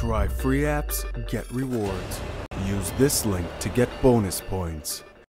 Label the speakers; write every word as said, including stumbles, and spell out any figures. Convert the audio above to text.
Speaker 1: Try free apps, get rewards. Use this link to get bonus points.